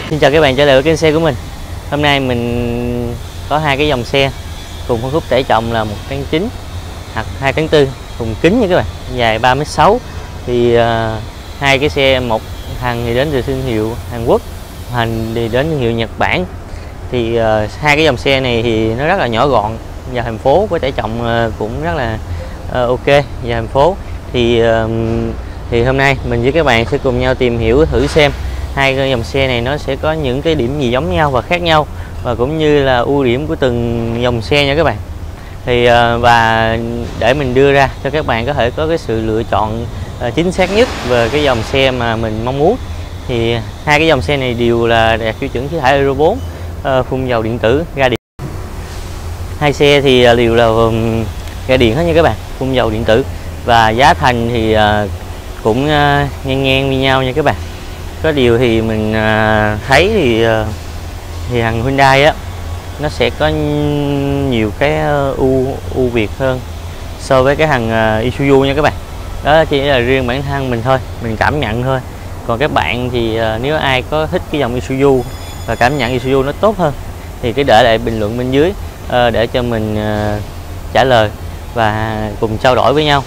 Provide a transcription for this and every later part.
Xin chào các bạn trở lại với kênh xe của mình. Hôm nay mình có hai cái dòng xe cùng phân khúc tải trọng là 1.9 hoặc 2.4 thùng kính nha các bạn, dài 3,6 m. Thì hai cái xe, một thằng thì đến từ thương hiệu Hàn Quốc, hành thì đến thương hiệu Nhật Bản. Thì hai cái dòng xe này thì nó rất là nhỏ gọn vào thành phố, với tải trọng cũng rất là ok vào thành phố. Thì hôm nay mình với các bạn sẽ cùng nhau tìm hiểu thử xem hai cái dòng xe này nó sẽ có những cái điểm gì giống nhau và khác nhau, và cũng như là ưu điểm của từng dòng xe nha các bạn. Thì và để mình đưa ra cho các bạn có thể có cái sự lựa chọn chính xác nhất về cái dòng xe mà mình mong muốn. Thì hai cái dòng xe này đều là đạt tiêu chuẩn khí thải Euro 4, phun dầu điện tử, ga điện. Hai xe thì đều là ga điện hết nha các bạn, phun dầu điện tử, và giá thành thì cũng ngang ngang như nhau nha các bạn. Có điều thì mình thấy thì thằng Hyundai á nó sẽ có nhiều cái ưu việt hơn so với cái thằng Isuzu nha các bạn. Đó chỉ là riêng bản thân mình thôi, mình cảm nhận thôi. Còn các bạn thì nếu ai có thích cái dòng Isuzu và cảm nhận Isuzu nó tốt hơn thì cứ để lại bình luận bên dưới để cho mình trả lời và cùng trao đổi với nhau.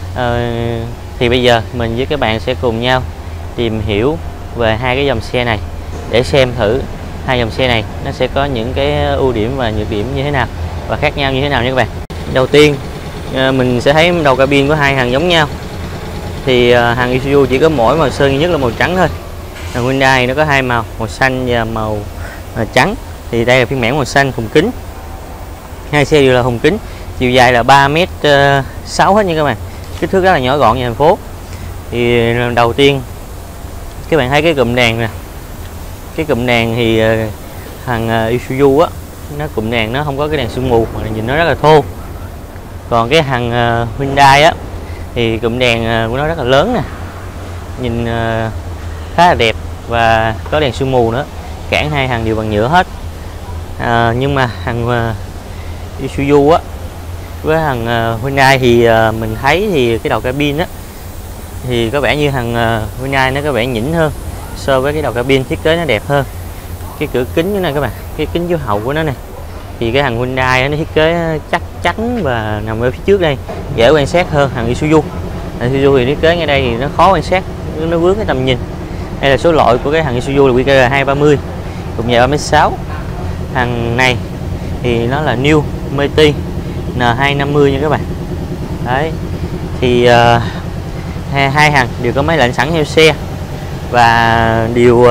Thì bây giờ mình với các bạn sẽ cùng nhau tìm hiểu về hai cái dòng xe này để xem thử hai dòng xe này nó sẽ có những cái ưu điểm và nhược điểm như thế nào và khác nhau như thế nào nha các bạn. Đầu tiên mình sẽ thấy đầu cabin của hai thằng giống nhau. Thì hàng Isuzu chỉ có mỗi màu sơn duy nhất là màu trắng thôi. Thằng Hyundai nó có hai màu, màu xanh và màu trắng. Thì đây là phiên bản màu xanh thùng kính. Hai xe đều là thùng kính, chiều dài là 3,6 m hết nha các bạn. Kích thước rất là nhỏ gọn như thành phố. Thì đầu tiên các bạn thấy cái cụm đèn nè. Cái cụm đèn thì thằng Isuzu á, nó cụm đèn nó không có cái đèn sương mù mà nhìn nó rất là thô. Còn cái thằng Hyundai á thì cụm đèn của nó rất là lớn nè, nhìn khá là đẹp và có đèn sương mù nữa. Cản hai thằng đều bằng nhựa hết. Nhưng mà thằng Isuzu á với thằng Hyundai thì mình thấy thì cái đầu cabin á thì có vẻ như thằng Hyundai nó có vẻ nhỉnh hơn so với cái đầu cabin, thiết kế nó đẹp hơn. Cái cửa kính cái này các bạn, cái kính chiếu hậu của nó này thì cái thằng Hyundai nó thiết kế chắc chắn và nằm ở phía trước đây, dễ quan sát hơn thằng Isuzu. Thằng Isuzu thì thiết kế ngay đây thì nó khó quan sát, nó vướng cái tầm nhìn. Đây là số loại của cái thằng Isuzu là QKR 230, cùng dài 3,6 m. Thằng này thì nó là New Meti N250 nha các bạn. Đấy thì hai thằng đều có máy lạnh sẵn theo xe và đều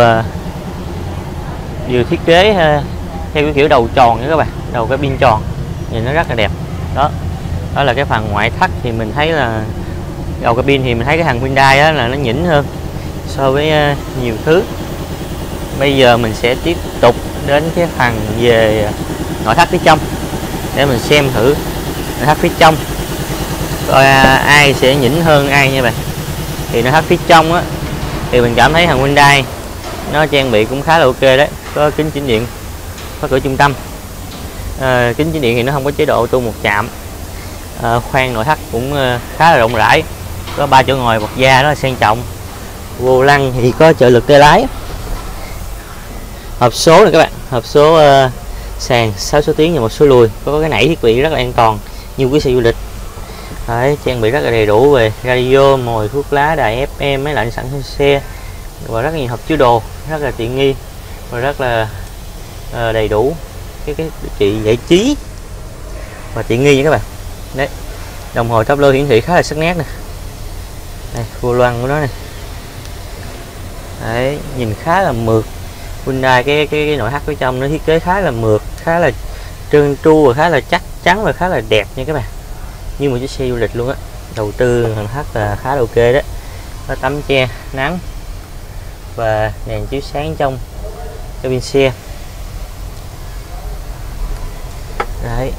thiết kế theo cái kiểu đầu tròn nha các bạn, đầu cái pin tròn, nhìn nó rất là đẹp. Đó là cái phần ngoại thất. Thì mình thấy là đầu cabin thì mình thấy cái thằng Hyundai á là nó nhỉnh hơn so với nhiều thứ. Bây giờ mình sẽ tiếp tục đến cái phần về nội thất phía trong để mình xem thử nội thất phía trong coi ai sẽ nhỉnh hơn ai nha bạn. Thì nội thất phía trong á thì mình cảm thấy thằng Hyundai nó trang bị cũng khá là ok đấy. Có kính chỉnh điện, có cửa trung tâm. Kính chỉnh điện thì nó không có chế độ auto một chạm. Khoang nội thất cũng khá là rộng rãi, có 3 chỗ ngồi bọc da đó là sang trọng. Vô lăng thì có trợ lực tay lái. Hộp số này các bạn, hộp số sàn 6 số tiến và một số lùi, có cái nảy thiết bị rất là an toàn như cái xe du lịch. Đấy, trang bị rất là đầy đủ về radio, mồi, thuốc lá, đài FM, máy lạnh sẵn trên xe và rất là nhiều hộp chứa đồ, rất là tiện nghi và rất là đầy đủ cái trị giải trí và tiện nghi nha các bạn. Đấy, đồng hồ táp lô hiển thị khá là sắc nét nè. Đây, vô lăng của nó này. Đấy, nhìn khá là mượt. Hyundai cái nội thất phía trong nó thiết kế khá là mượt, khá là trơn tru và khá là chắc chắn và khá là đẹp nha các bạn, như một chiếc xe du lịch luôn á. Đầu tư nội thất là khá là ok đó. Có tấm che nắng và đèn chiếu sáng trong cabin xe. Đấy,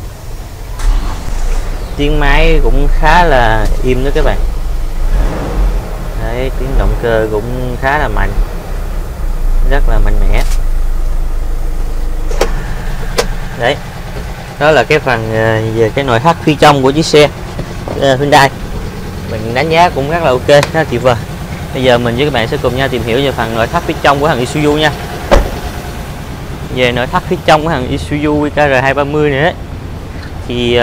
tiếng máy cũng khá là im đó các bạn. Đấy, tiếng động cơ cũng khá là mạnh, rất là mạnh mẽ. Đấy, đó là cái phần về cái nội thất phía trong của chiếc xe Hyundai. Mình đánh giá cũng rất là ok, rất là tuyệt vời. Bây giờ mình với các bạn sẽ cùng nhau tìm hiểu về phần nội thất phía trong của thằng Isuzu nha. Về nội thất phía trong của thằng Isuzu KR230 này ấy, thì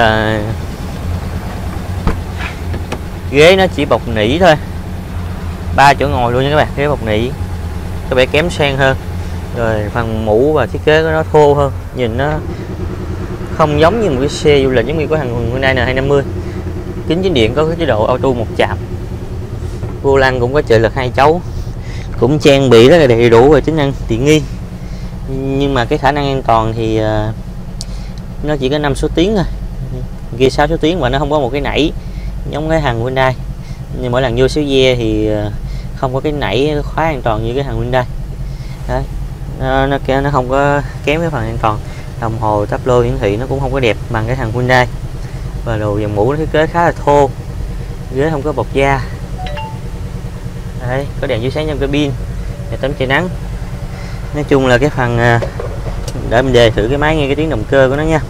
ghế nó chỉ bọc nỉ thôi, 3 chỗ ngồi luôn nha các bạn, ghế bọc nỉ có vẻ kém sang hơn. Rồi phần mũ và thiết kế của nó thô hơn, nhìn nó không giống như một cái xe du lịch giống như của thằng Hyundai N250. Kính chính điện có cái chế độ auto một chạm, vô lăng cũng có trợ lực 2 chấu, cũng trang bị rất là đầy đủ về tính năng tiện nghi. Nhưng mà cái khả năng an toàn thì nó chỉ có 5 số tiếng thôi, kia 6 số tiếng, và nó không có một cái nảy giống cái thằng Hyundai. Nhưng mỗi lần vô xíu ve thì không có cái nảy khóa an toàn như cái thằng Hyundai. Đấy, nó không có kém cái phần an toàn. Đồng hồ táp lô hiển thị nó cũng không có đẹp bằng cái thằng Hyundai. Và đồ dàn mũ nó thiết kế khá là thô, ghế không có bọc da. Đấy, có đèn chiếu sáng trong cabin, để tấm che nắng. Nói chung là cái phần để mình đề thử cái máy nghe cái tiếng động cơ của nó nha.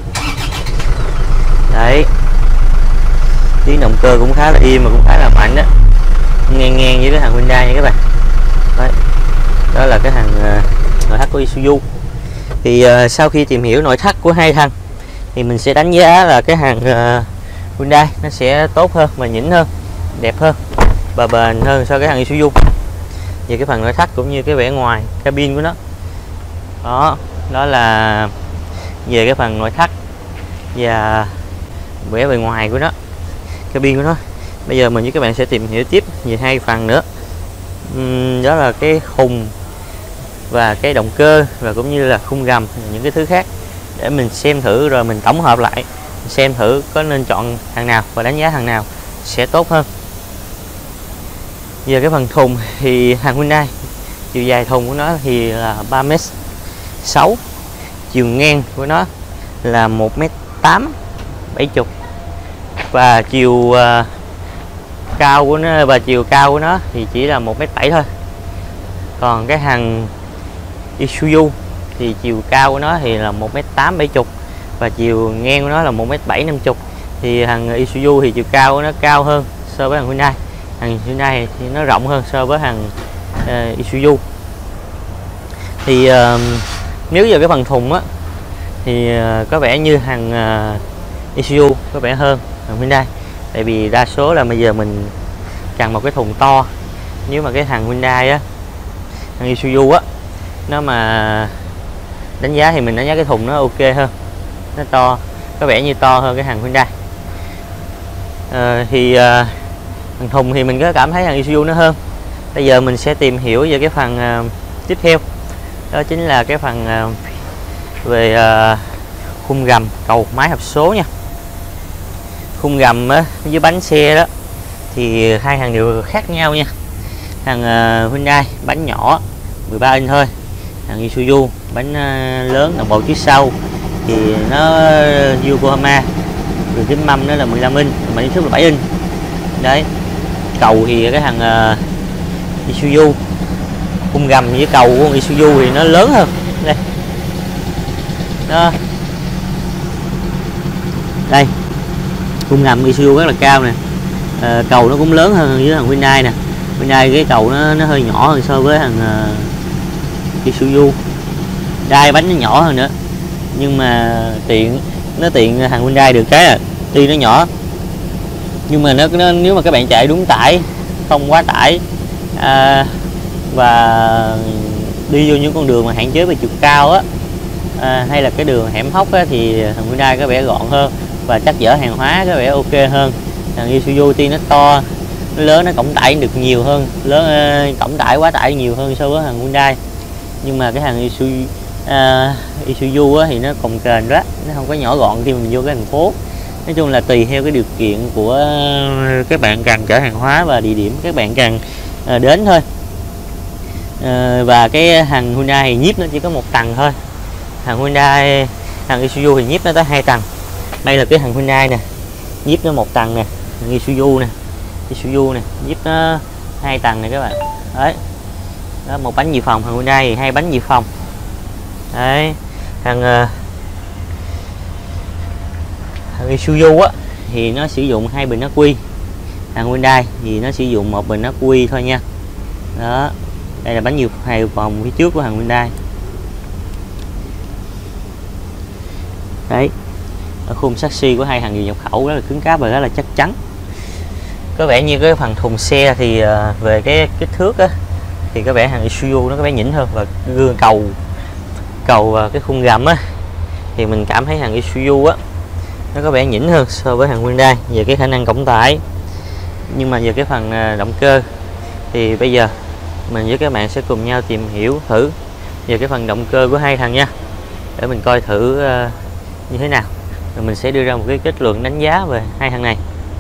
Đấy, tiếng động cơ cũng khá là im mà cũng khá là mạnh đó, ngang ngang với cái thằng Hyundai nha các bạn. Đấy, đó là cái thằng nội thất của Isuzu. Thì sau khi tìm hiểu nội thất của hai thằng thì mình sẽ đánh giá là cái thằng Hyundai nó sẽ tốt hơn và nhỉnh hơn, đẹp hơn và bền hơn so với cái thằng Isuzu về cái phần nội thất cũng như cái vẻ ngoài cabin của nó. Đó là về cái phần nội thất và vẻ bề ngoài của nó, cabin của nó. Bây giờ mình với các bạn sẽ tìm hiểu tiếp về hai phần nữa, đó là cái khung và cái động cơ, và cũng như là khung gầm, những cái thứ khác, để mình xem thử rồi mình tổng hợp lại xem thử có nên chọn thằng nào và đánh giá thằng nào sẽ tốt hơn. Về cái phần thùng thì thằng Hyundai chiều dài thùng của nó thì là 3m6, chiều ngang của nó là 1m8 70, và chiều cao của nó thì chỉ là 1m7 thôi. Còn cái thằng Isuzu thì chiều cao của nó thì là 1m8 70 và chiều ngang của nó là 1m7 50. Thì thằng Isuzu thì chiều cao của nó cao hơn so với thằng Hyundai. Thằng Hyundai thì nó rộng hơn so với thằng Isuzu. Thì nếu giờ cái phần thùng á thì có vẻ như thằng Isuzu có vẻ hơn thằng Hyundai, tại vì đa số là bây giờ mình cần một cái thùng to. Nếu mà cái thằng Hyundai á, thằng Isuzu á, nó mà đánh giá thì mình đánh giá cái thùng nó ok hơn, nó to, có vẻ như to hơn cái thằng Hyundai. Thằng thùng thì mình có cảm thấy thằng Isuzu nó hơn. Bây giờ mình sẽ tìm hiểu về cái phần tiếp theo, đó chính là cái phần về khung gầm, cầu máy hộp số nha. Khung gầm á, với bánh xe đó thì hai thằng đều khác nhau nha. Thằng Hyundai bánh nhỏ 13 inch thôi, thằng Isuzu bánh lớn, đồng bộ trước sau thì nó Yokohama, đường kính mâm nó là 15 inch, mà đi trước là 7 inch. Đấy, cầu thì cái thằng Isuzu, khung gầm với cầu của Isuzu thì nó lớn hơn. Đây, đây, khung gầm Isuzu rất là cao nè, cầu nó cũng lớn hơn với thằng Hyundai nè. Hyundai cái cầu nó hơi nhỏ hơn so với thằng Isuzu, đai bánh nó nhỏ hơn nữa, nhưng mà nó tiện thằng Hyundai được cái là tuy nó nhỏ nhưng mà nó nếu mà các bạn chạy đúng tải, không quá tải và đi vô những con đường mà hạn chế về chiều cao á, hay là cái đường hẻm hóc á, thì thằng Hyundai có vẻ gọn hơn và chắc chở hàng hóa có vẻ ok hơn. Thằng Isuzu tuy nó to, nó lớn, nó cộng tải được nhiều hơn, cộng tải quá tải nhiều hơn so với thằng Hyundai, nhưng mà cái thằng Isuzu á, thì nó cồng kềnh đó, nó không có nhỏ gọn khi mình vô cái thành phố. Nói chung là tùy theo cái điều kiện của các bạn cần chở hàng hóa và địa điểm các bạn cần đến thôi. Và cái thằng Hyundai thì nhíp nó chỉ có 1 tầng thôi, thằng Isuzu thì nhíp nó tới 2 tầng. Đây là cái thằng Hyundai nè, nhíp nó 1 tầng nè, thằng Isuzu nè nhíp nó 2 tầng này các bạn. Đấy, đó, 1 bánh dự phòng, thằng Hyundai thì 2 bánh dự phòng. Đấy, thằng Isuzu á thì nó sử dụng 2 bình ắc quy, thằng Hyundai thì nó sử dụng 1 bình ắc quy thôi nha. Đó, đây là bánh dự phòng phía trước của thằng Hyundai. Đấy, ở khung chassis của hai thằng nhiều nhập khẩu rất là cứng cáp và rất là chắc chắn. Có vẻ như cái phần thùng xe thì về cái kích thước á, thì có vẻ thằng Isuzu nó có vẻ nhỉnh hơn, và gương cầu cái khung gầm á thì mình cảm thấy thằng Isuzu á nó có vẻ nhỉnh hơn so với thằng Hyundai về cái khả năng cộng tải. Nhưng mà về cái phần động cơ thì bây giờ mình với các bạn sẽ cùng nhau tìm hiểu thử về cái phần động cơ của hai thằng nha, để mình coi thử như thế nào, rồi mình sẽ đưa ra một cái kết luận đánh giá về hai thằng này.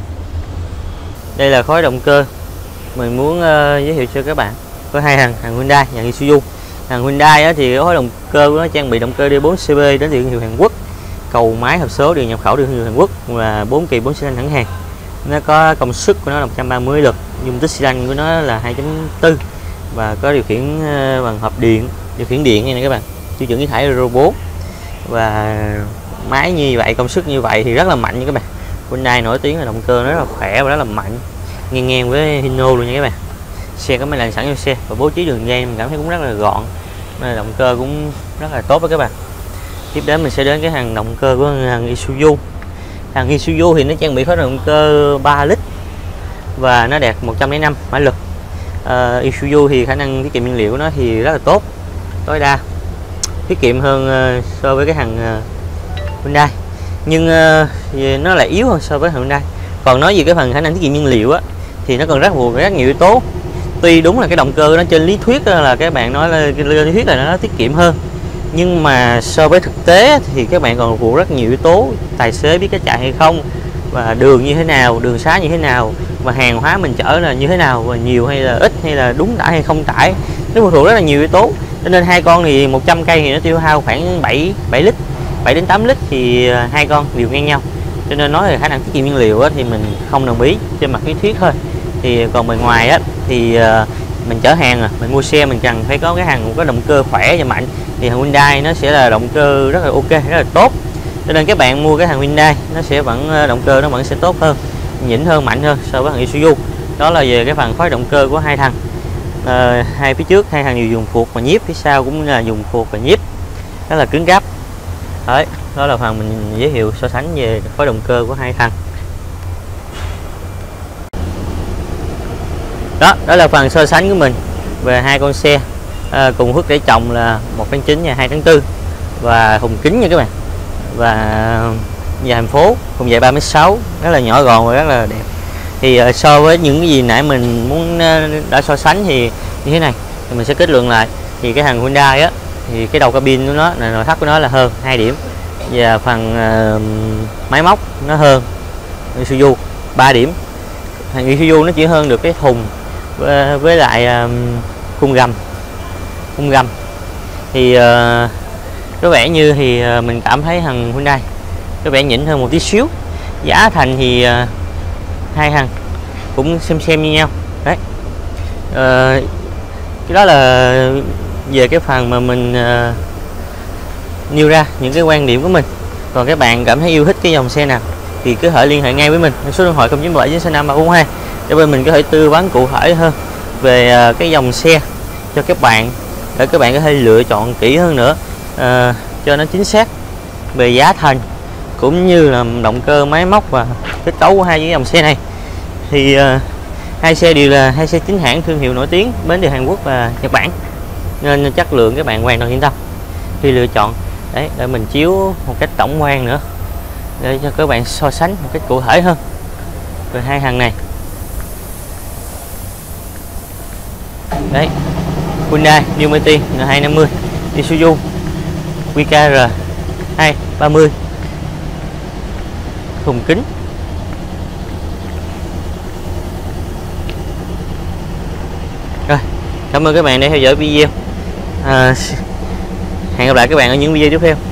Đây là khối động cơ mình muốn giới thiệu cho các bạn có hai thằng Hyundai và Isuzu. Thằng Hyundai á, thì khối động cơ của nó trang bị động cơ D4CP đến từ thương hiệu Hàn Quốc, cầu máy hộp số điều nhập khẩu từ thương hiệu Hàn Quốc, và 4 kỳ 4 xi lanh thẳng hàng. Nó có công suất của nó 130 lực, dung tích xi lanh của nó là 2.4 và có điều khiển bằng hộp điện, điều khiển điện nha các bạn, tiêu chuẩn khí thải Euro 4. Và máy như vậy, công suất như vậy thì rất là mạnh nha các bạn. Hyundai nổi tiếng là động cơ nó rất là khỏe và rất là mạnh, ngang với Hino luôn nha các bạn. Xe có máy lạnh sẵn cho xe và bố trí đường dây mình cảm thấy cũng rất là gọn, nên động cơ cũng rất là tốt với các bạn. Tiếp đến mình sẽ đến cái thằng động cơ của thằng Isuzu. Thằng Isuzu thì nó trang bị khối động cơ 3 lít và nó đạt 105 mã lực. Isuzu thì khả năng tiết kiệm nhiên liệu của nó thì rất là tốt, tối đa tiết kiệm hơn so với cái thằng Hyundai, nhưng nó lại yếu hơn so với Hyundai. Còn nói về cái phần khả năng tiết kiệm nhiên liệu á thì nó còn rất nhiều yếu tố. Tuy đúng là cái động cơ nó trên lý thuyết là các bạn nói là lý thuyết là nó tiết kiệm hơn, nhưng mà so với thực tế thì các bạn còn phụ rất nhiều yếu tố. Tài xế biết cái chạy hay không, và đường như thế nào, đường xá như thế nào, và hàng hóa mình chở là như thế nào, và nhiều hay là ít, hay là đúng tải hay không tải, nó phụ thuộc rất là nhiều yếu tố. Cho nên hai con thì 100 cây thì nó tiêu hao khoảng 7 lít, 7 đến 8 lít thì hai con đều ngang nhau. Cho nên nói về khả năng tiết kiệm nhiên liệu á, thì mình không đồng ý trên mặt lý thuyết thôi. Thì còn bề ngoài á thì mình chở hàng, mình mua xe mình cần phải có cái hàng có động cơ khỏe và mạnh, thì thằng Hyundai nó sẽ là động cơ rất là ok, rất là tốt. Cho nên các bạn mua cái thằng Hyundai nó sẽ vẫn động cơ nó vẫn sẽ tốt hơn, nhỉnh hơn, mạnh hơn so với thằng Isuzu. Đó là về cái phần khối động cơ của hai thằng. Hai phía trước hai thằng đều dùng phuộc và nhíp, phía sau cũng là dùng phuộc và nhíp, rất là cứng cáp. Đấy, đó là phần mình giới thiệu so sánh về khối động cơ của hai thằng. Đó là phần so sánh của mình về hai con xe cùng thước tải trọng là 1.9 và 2.4 và thùng kính nha các bạn, và nhà thành phố thùng dài 3m6, rất là nhỏ gọn và rất là đẹp. Thì so với những cái gì nãy mình muốn đã so sánh thì như thế này, thì mình sẽ kết luận lại. Thì cái thằng Hyundai á thì cái đầu cabin của nó là nội thất của nó là hơn 2 điểm, và phần máy móc nó hơn Isuzu 3 điểm. Thằng Isuzu nó chỉ hơn được cái thùng với lại khung gầm thì có vẻ như thì mình cảm thấy thằng Hyundai có vẻ nhỉnh hơn một tí xíu. Giá thành thì hai thằng cũng xem như nhau đấy. Cái đó là về cái phần mà mình nêu ra những cái quan điểm của mình. Còn các bạn cảm thấy yêu thích cái dòng xe nào thì cứ thể liên hệ ngay với mình, số điện thoại 097965 để bên mình có thể tư vấn cụ thể hơn về cái dòng xe cho các bạn, để các bạn có thể lựa chọn kỹ hơn nữa cho nó chính xác về giá thành cũng như là động cơ, máy móc và kết cấu của hai dòng xe này. Thì hai xe đều là hai xe chính hãng thương hiệu nổi tiếng đến từ Hàn Quốc và Nhật Bản, nên chất lượng các bạn hoàn toàn yên tâm khi lựa chọn. Đấy, để mình chiếu một cách tổng quan nữa để cho các bạn so sánh một cách cụ thể hơn về hai thằng này. Đấy, Hyundai New Matic N250, Isuzu QKR 230, thùng kính. Rồi, cảm ơn các bạn đã theo dõi video. Hẹn gặp lại các bạn ở những video tiếp theo.